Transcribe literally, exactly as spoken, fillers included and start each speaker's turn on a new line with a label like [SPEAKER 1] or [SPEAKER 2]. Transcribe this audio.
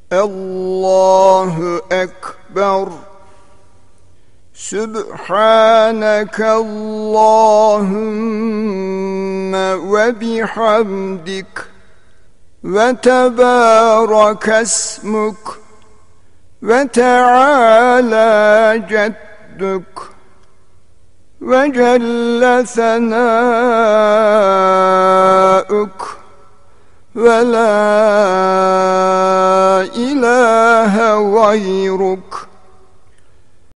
[SPEAKER 1] الله أكبر. سبحانك اللهم وبحمدك وتبارك اسمك وتعالى جدك وجل ثناؤك ولا إله غيرك.